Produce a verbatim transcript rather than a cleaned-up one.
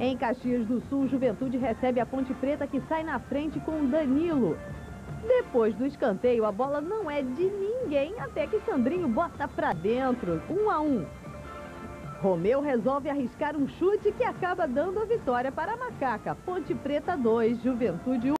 Em Caxias do Sul, Juventude recebe a Ponte Preta, que sai na frente com Danilo. Depois do escanteio, a bola não é de ninguém até que Sandrinho bota pra dentro. Um a um. Romeu resolve arriscar um chute que acaba dando a vitória para a Macaca. Ponte Preta dois, Juventude um.